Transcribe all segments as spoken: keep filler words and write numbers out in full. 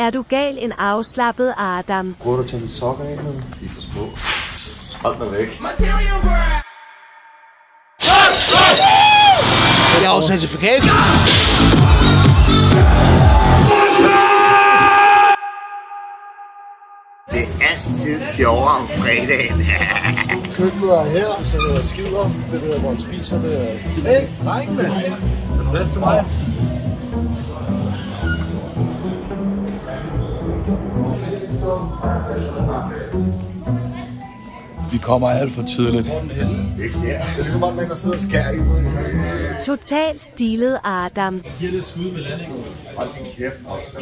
er du gal en afslappet Adam. Prøver du at tage dine sokker af nu? De er for små. Hold dig væk. Jeg har jo certifikat. Det er altid sjovere om fredagen. Køkkenet er her, så det er skider. Det der, hvor man spiser, det er... Hey, drengene! Er du plads til mig? Vi kommer alt for tidligt. Det er ligesom om, man der sidder og skærer i. Totalt stilet Adam. Giver det skud med landingen. Hold din kæft, Oscar.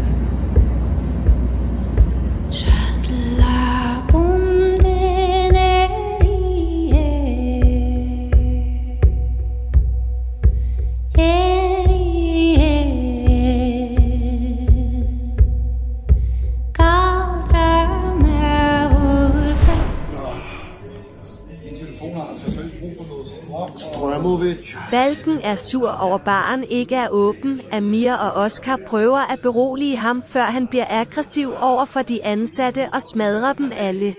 Balken er sur over baren ikke er åben. Amir og Oscar prøver at berolige ham, før han bliver aggressiv over for de ansatte og smadrer dem alle.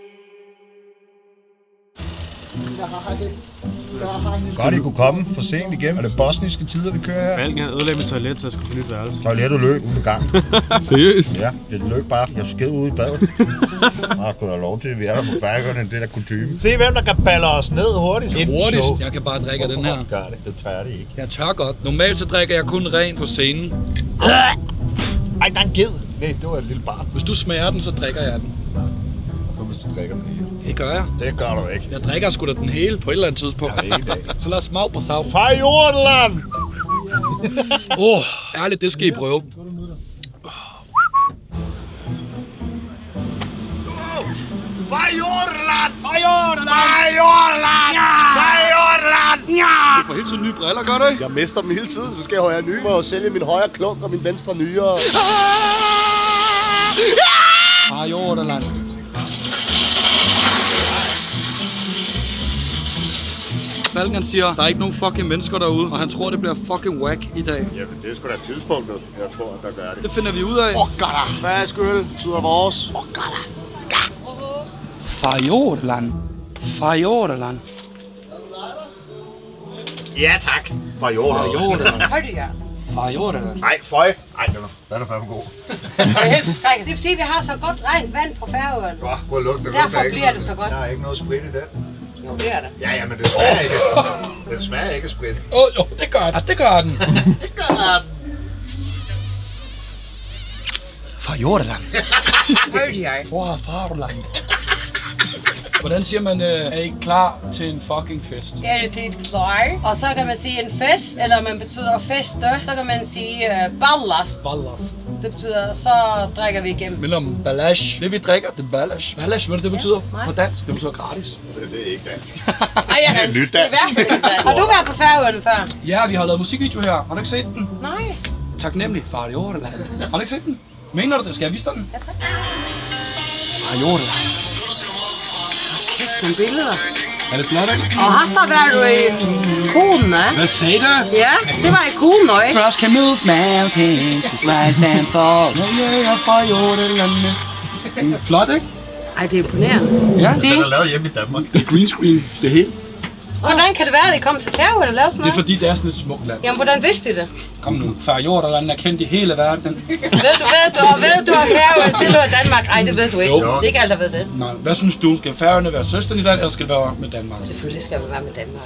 Godt, I kunne komme for sent igen. Er det bosniske tider, vi kører her? Balken havde ødelagt mit toilet, så jeg skulle få nyt værelse. Toilettet løb ude i gang. Seriøst? Ja, det løb bare. Jeg sked ude i badet. Og kunne have lov til, at vi er der på færgerne, det der kutyme. Se hvem der kan balle os ned hurtigt. Hurtigst. Jeg kan bare drikke af den her. Gør det. Det tør det ikke. Jeg tør godt. Normalt så drikker jeg kun ren på scenen. Ej, der er en ged. Nej, det var et lille barn. Hvis du smager den, så drikker jeg den. Hvis du drikker den hele. Det gør jeg. Det gør du ikke. Jeg drikker sgu da den hele på et eller andet tidspunkt. Ja, ikke i dag. Så lad os smage på sav. Fra Jordeland! Åh, oh, ærligt, det skal I prøve. Fra Jordeland! Fra Jordeland! Fra Jordeland! Fra Jordeland! Du får hele tiden nye briller, gør du ikke? Jeg mister dem hele tiden, så skal jeg have nye. Må jeg sælge min højre klunk og min venstre nyere. Fra Jordeland. Balken siger, der er ikke nogen fucking mennesker derude, og han tror, det bliver fucking whack i dag. Jamen, det er sgu da tidspunktet, jeg tror, at der gør det. Det finder vi ud af. Åh, gotter! Færsk øl betyder vores. Åh, gotter! Fra Jordeland. Fra Jordeland. Ja, tak. Fra Jordeland. Fra Jordeland. Hør du, Jørgen? Fra Jordeland. Nej, føj. Ej, den er, den er fandme god. Det er helt forskrækket. Det er fordi, vi har så godt rent vand på Færøerne. Godt, prøv at lukke det. Derfor bliver det så godt. Der er ikke noget sprit i den. Jo, det er det. Ja, ja, men det smager ikke. Det smager ikke sprit. Åh, oh, jo, det gør den. Det gør den. Det gør den. Fra Jordeland. Hør du, Jørgen? Fra Farland. Hvordan siger man, øh, er I klar til en fucking fest? Ja, det er et klar. Og så kan man sige en fest, eller man betyder feste. Så kan man sige uh, ballast. Ballast. Det betyder, så drikker vi igennem. Men om ballast. Det vi drikker, det er ballast. Ballast, hvad det betyder Ja, på dansk? Det betyder gratis. Det, det er ikke dansk. Ej, jeg Det er nyt dansk. Det er i hvert fald ikke dansk. Har du været på Færøerne før? Ja, vi har lavet musikvideo her. Har du ikke set den? Nej. Taknemmelig fra Jordeland. Har du ikke set den? Mener du det? Skal jeg vise dig den? Ja, tak. Fra Jordeland. Nogle billeder. Er det flot, ikke? Og her der var du i Kuhn, eh? Hvad sagde du? Ja, det var i Kuhn, ikke? Cross can move mountains, rise and fall. Yeah, yeah, fra Jordeland. Flot, ikke? Ej, det er imponerende. Ja. Den er lavet hjemme i Danmark. Det er green screen, det hele. Hvordan kan det være, at I kom til Færøerne og lavede sådan Det er noget? fordi, det er sådan et smukt land. Jamen, hvordan vidste I det? Kom nu, fra Jordeland er kendt i hele verden. Ved du, ved du, og ved du, at Færøerne tilhører Danmark? Ej, det ved du ikke. Jo. Det er ikke alt, der ved det. Nej, hvad synes du? Skal Færøerne være søsterligt land, eller skal det være med Danmark? Selvfølgelig skal vi være med Danmark.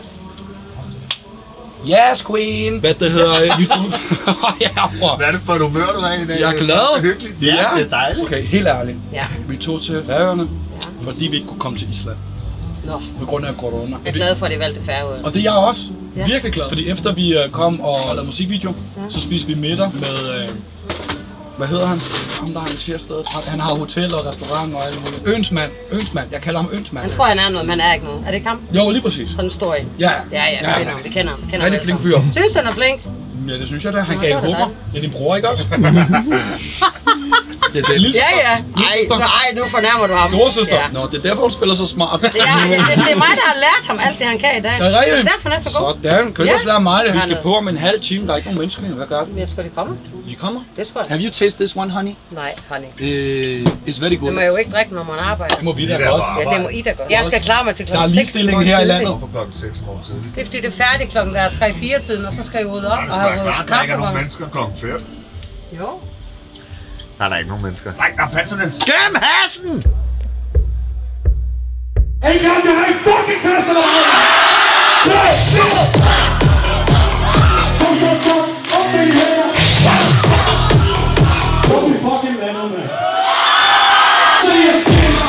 Yes, queen! Hvad det hedder? Vi tog... ja, bror. Hvad er det for et humør, du har i dag? Jeg er glad. Det er hyggeligt. Ja, det er dejligt. Okay, helt ærligt. Ja. Vi tog til Færøerne, Ja. fordi vi ikke kunne komme til Island. Nå, På grund af corona. jeg er glad for, at I valgte Færøerne. Og det er jeg også. Ja. Virkelig glad. Fordi efter vi øh, kom og lavede musikvideo, Ja. så spiste vi middag med... Øh, hvad hedder han? Ham, der arrangerer stedet. Han- Han har hotel og restaurant og alt muligt. Ønsmand. Ønsmand. Jeg kalder ham Ønsmand. Han tror, han er noget, men han er ikke noget. Er det ikke ham? Jo, lige præcis. Sådan en stor en. Ja, Ja, ja, vi kender ham. Vi kender ham. Vi kender ham Rigtig alle flink sammen. fyr. Synes du, han er flink? Ja, det synes jeg da. Han Nå, gav det var da hummer. dejligt. Det er din bror, ikke også? det er det. Lille Ja, ja. Nej, nej, nu fornærmer du ham. Storesøster? Ja. Nå, det er derfor, hun spiller så smart. Det er, det, det er mig, der har lært ham alt det, han kan i dag. Det er rigtigt. Det er derfor, han er så god. Sådan. Kan du også lære mig det? Vi Han skal er- på om en halv time. Der er ikke nogen mennesker. Hvad gør vi? Jeg tror, de kommer. De kommer? Det tror jeg. Have you tasted this one, honey? Nej, honey. Uh, it's very good. Det må jeg jo ikke drikke, når man arbejder. Det må vi da godt. Ja, det må I da godt. Jeg skal klare mig til Der er klokken seks. ligestilling her i landet. For klokken seks morgen tidligt. Det er fordi, det er færdigt klokken der er tre fire tiden, og så skal jeg rydde op og have ryddet Der er ikke kaffe. nogen mennesker klokken fem. Jo. Der er der ikke nogen mennesker. Nej, der er panserne. Gem hassen! Er I klar til at have en fucking fest eller hvad? tre, fire! Kom så, kom! Op med de hænder! Kom i fucking landet, mand! Så jeg skinner!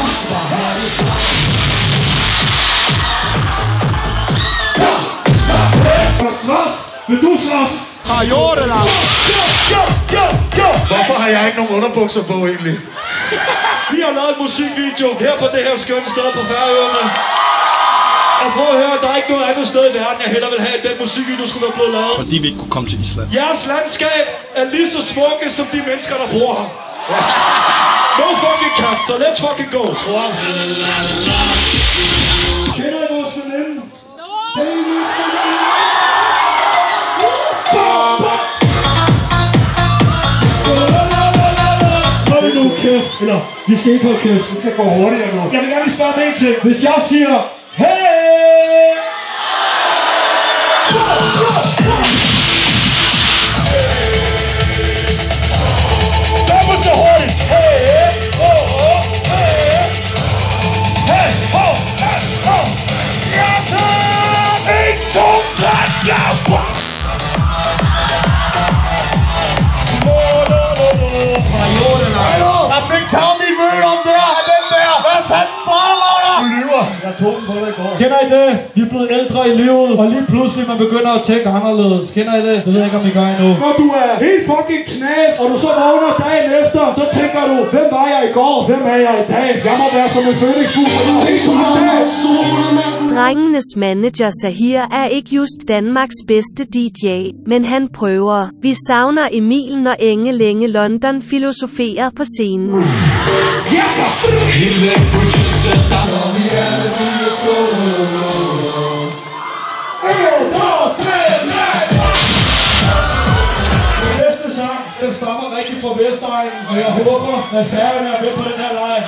Vil du slås? Vil du slås? Har I gjort eller? Hvorfor har jeg ikke nogen underbukser på egentlig? Vi har lavet en musikvideo her på det her skønne sted på Færøerne. Og prøv at høre, der er ikke noget andet sted i verden, jeg hellere vil have, at den musikvideo skulle være blevet lavet. Fordi vi ikke kunne komme til Island. Jeres landskab er lige så smukke som de mennesker, der bor her. No fucking cap, så let's fucking go, tror jeg. Kender I vores veninde? David Stefan! Hold nu kæft, eller vi skal ikke holde kæft, vi skal gå hurtigere nu. Jeg vil gerne lige spørge om en ting. Hvis jeg siger, hey! Dobbelt så hurtigt! Hey! Oh, oh, hey! Hey! Oh, hey! Oh! Jeg tager en, to, tre, ja! Jeg fik taget min møde om der, af den der. Hvad fanden foregår der? Du lyver. Jeg tog den på dig i går. Kender I det? Vi er blevet ældre i livet, og lige pludselig man begynder at tænke anderledes. Kender I det? Det ved jeg ikke, om I gør endnu. Når du er helt fucking knas, og du så vågner dagen efter, så tænker du, hvem var jeg i går? Hvem er jeg i dag? Jeg må være som en fønixfugl, og du er helt sådan. Drengenes manager Sahir er ikke just Danmarks bedste D J, men han prøver. Vi savner Emil, når Enge Længe London filosoferer på scenen. Næste sang, den stammer rigtig fra Vestegnen, og jeg håber, at Færøerne er med på den her leje.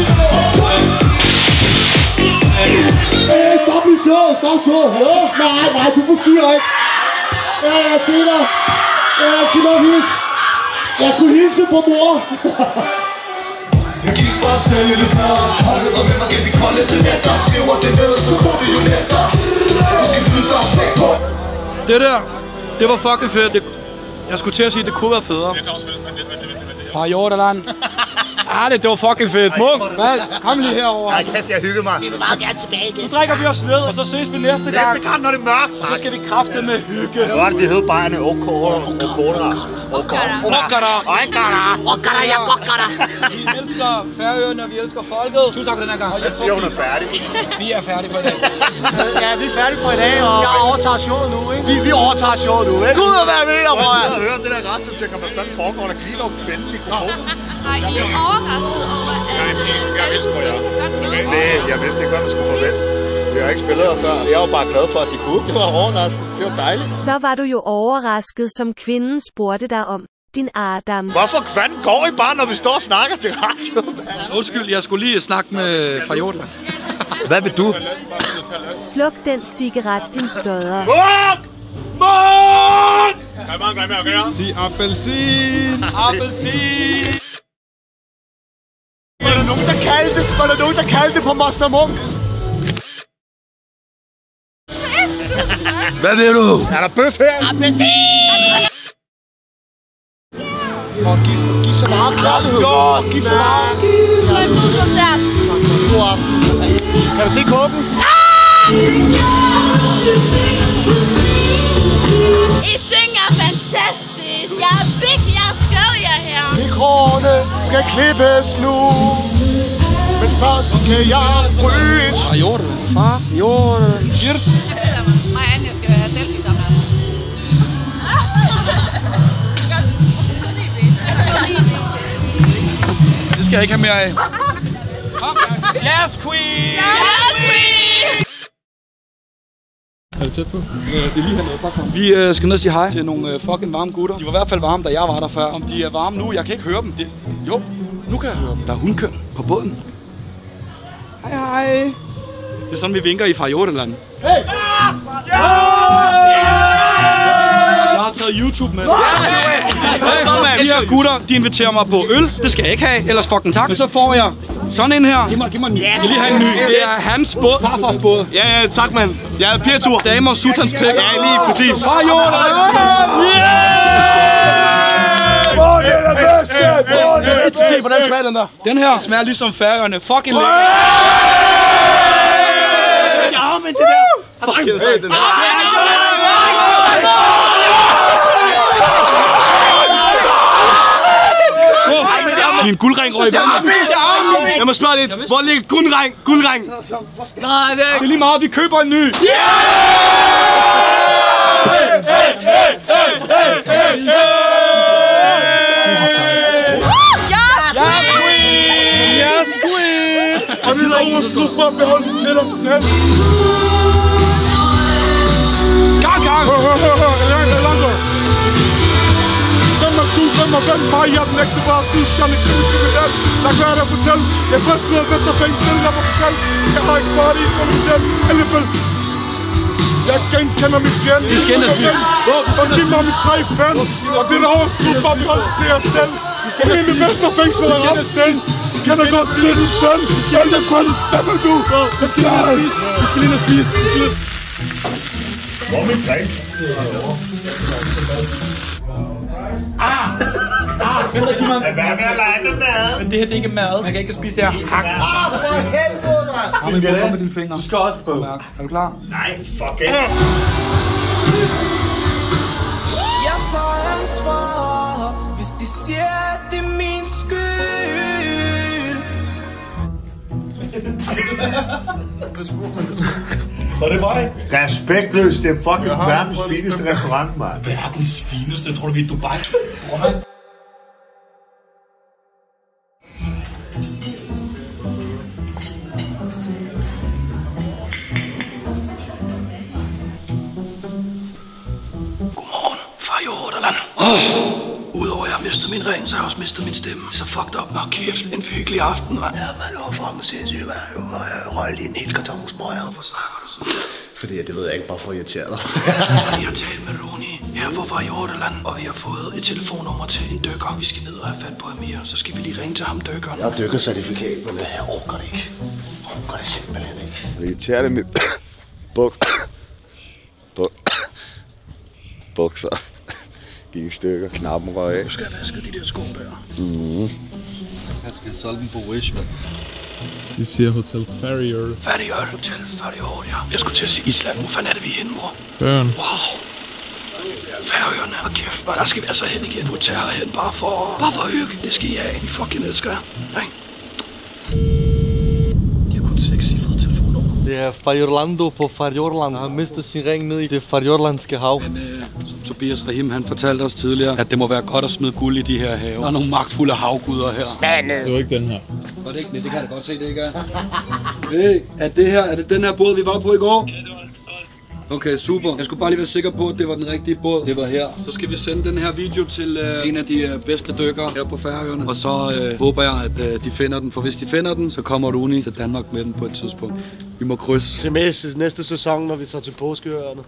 Hey, stop lige så, stop så, hallo? Nej, nej, du forstyrrer ikke. Ja, jeg ser dig. Ja, jeg skal nok hilse. Jeg skulle hilse fra mor. Jeg gik fra at sælge lidt plader, tolket og venner gennem de koldeste nætter. Skriver det ned, så går det jo netter. Du skal vide, der er spæk på. Det der, det var fucking fedt. Det, jeg skulle til at sige, at det kunne være federe. Det er også fedt, men det, men det, men det. Fra Jordaland. Ja, det, det var fucking fedt. Munk, hvad? Kom lige herover. Nej, kæft, jeg hygger mig. Vi vil meget gerne tilbage igen. Nu drikker vi os ned, og så ses vi næste gang. Næste gang, når det er mørkt. Og så skal vi kræfte med hygge. Det var det, de hed bajerne. Okora. Okora. Okara. Okara. Okara, jeg okara. Vi elsker Færøerne, og vi elsker folket. Tusind tak for den her gang. Jeg siger, hun er færdig. Vi er færdige for i dag. Ja, vi er færdige for i dag, og jeg overtager showet nu, ikke? Vi, vi overtager showet nu, ikke? Gud, hvad er det, bror? Jeg har hørt det der radio til, hvad fanden foregår, der giver dog finde mikrofonen. Nej, I er overrasket over, at Jeg er helt på jer. Okay? Nej, jeg vidste ikke, hvad man skulle forvente. Vi har ikke spillet her før. Jeg er jo bare glad for, at de kunne. Det var overraskende. Det var dejligt. Så var du jo overrasket, som kvinden spurgte dig om. Din Adam. Hvorfor fanden går I bare, når vi står og snakker til radio? Undskyld, jeg skulle lige snakke med fra Jordaland. Hvad vil du? Sluk den cigaret, din stodder. Munk! Munk! Kan jeg bare glemme med at gøre? Sig appelsin. Appelsin. Var der nogen, der kaldte, var der nogen, der kaldte på Moster Munk? Hvad vil du? Er der bøf her? Appelsin! Og giv, giv så meget kærlighed. Og giv så meget. det var en god koncert. Tak for en god aften. Kan du se kåben? I synger fantastisk. Jeg er virkelig, jeg har skrevet jer her. Mikroerne skal klippes nu. Men først kan jeg ryge. Fra Jordaland. Fra Jordaland. Cheers. Mig og Anne, jeg skal have selfie sammen med. skal jeg ikke have mere af. Yes, queen! Yes, queen! Er det tæt på? Ja, det er lige hernede. Bare kom. Vi øh, skal ned og sige hej til nogle øh, fucking varme gutter. De var i hvert fald varme, da jeg var der før. Om de er varme nu, jeg kan ikke høre dem. Det... Jo, nu kan jeg høre dem. Der er hundkøn på båden. Hej, hej. Det er sådan, vi vinker i Farjordeland. Hey! Ja! Jeg har taget YouTube med. De her gutter, de inviterer mig på øl. Det skal jeg ikke have, ellers fucking tak. Men så får jeg sådan en her. Giv mig, giv mig en ny. Jeg skal lige have en ny. Det er hans båd. Farfars båd. Ja, ja, tak, mand. Jeg er Pirtur. Damer og Sultans pæk. Ja, lige præcis. Farjordeland! Yeah! Hvordan smager den der? Den her smager ligesom Færøerne. Fucking lækker. Ja, men det der. Fuck, jeg sagde den der. Min guldring røg i vandet. Jeg må spørge lidt. Hvor ligger guldring? Guldring? Nej, det er ikke. Det er lige meget. Vi køber en ny. Yeah! Hey, hey, hey, hey, hey, hey, hey. Yes, queen! Og vi har overskudt på at beholde det til os selv. Gang, gang! Langt, Hvem er du? Hvem er hvem? Mig, jeg er den ægte bare sige, jeg er krimi kriminel. Lad være der fortælle. Jeg er frisk ud af Vesterfængsel, lad mig fortælle. Jeg har ikke fået det i sådan en del. Alligevel. Jeg genkender mit fjend. Vi skændes, vi. Og giv mig mit tre fænd. Og det er overskudt bare beholde til jer selv. Og hele Vesterfængsel er opstillet. Kan du godt se din søn? Alle fanden, hvad vil du? Jeg skal lige have spise. Vi skal lige have spise. Vi skal lige... Hvor er min træ? Ah! Ah! Vent da, giv mig... Hvad med at lege det mad? Men det her, det er ikke mad. Man kan ikke spise det her. Hak. Ah, for helvede, mand! Ah, men prøv med dine fingre. Du skal også prøve. Er du klar? Nej, fuck it. Jeg tager ansvar, hvis de siger, at det er min skyld. Var det mig? Respektløst, det er fucking verdens fineste restaurant, mand. Verdens fineste? Tror du, vi er i Dubai? Godmorgen, Farjordeland. Oh. Udover at jeg har mistet min ring, så har jeg også mistet min stemme. Så fucked up. Nå kæft, en hyggelig aften, mand. Ja, man er fucking sindssygt, man. Jeg røg lige en hel karton smøger. Hvorfor snakker du sådan? Fordi det ved jeg ikke, bare for at irritere dig. Vi har talt med Roni her fra Farjordeland, og vi har fået et telefonnummer til en dykker. Vi skal ned og have fat på Amir, så skal vi lige ringe til ham dykkeren. Jeg har dykkercertifikat, men jeg orker det ikke. Jeg orker det simpelthen ikke. Det irriterer det mit... Buk... Buk... Bukser. Gik i stykker, knappen røg af. Du skal have vasket de der sko der. Mhm. Han skal solge den på Wish, mand. De siger Hotel Farrior. Farrior, Hotel Farrior, ja. Jeg skulle til at sige Island. Hvor fanden er det, vi er henne, bror? Færøen. Wow. Færøerne. Og kæft, man. Der skal vi altså hen igen. Du tager herhen bare for... Bare for at hygge. Det skal I have. I fucking elsker jer. Ring. De har kun seks cifrede telefonnummer. Det er Farjorlando på Farjorland. Han har mistet sin ring ned i det farjorlandske hav. Men øh, som Tobias Rahim, han fortalte os tidligere, at det må være godt at smide guld i de her have. Der er nogle magtfulde havguder her. Det var ikke den her. Var det ikke? Nej, det kan jeg da godt se, det ikke er. Hey, er det her, er det den her båd, vi var på i går? Ja, det var det. Okay, super. Jeg skulle bare lige være sikker på, at det var den rigtige båd. Det var her. Så skal vi sende den her video til øh, en af de øh, bedste dykkere her på Færøerne. Og så øh, håber jeg, at øh, de finder den. For hvis de finder den, så kommer Roni til Danmark med den på et tidspunkt. Vi må krydse. Til med næste sæson, når vi tager til Påskeøerne.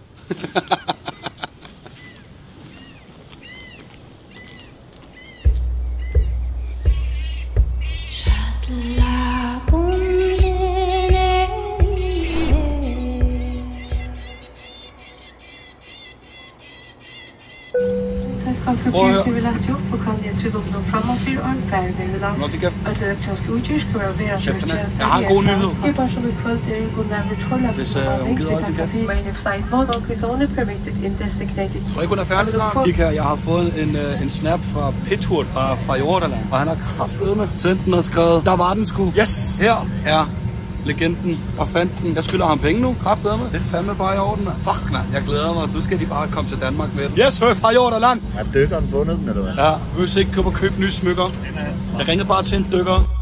Prøv at høre. Cheferne, jeg har en god nyhed. Hvis uh, hun gider holde til kæft. Tror ikke, hun er færdig snart? Kig her, jeg har fået en, uh, en snap fra Pirtur fra Farjordeland. Og han har kraftedeme sendt den og skrevet, der var den sgu. Yes! Her er legenden, der fandt den. Jeg skylder ham penge nu, kraftedeme. Det er fandme bare i orden, mand. Fuck, mand. Jeg glæder mig. Du skal de bare komme til Danmark med den. Yes, høj, fra Jorderland. Har dykkeren fundet den, eller hvad? Ja, vi vil ikke købe og købe nye smykker. Jeg ringede bare til en dykker.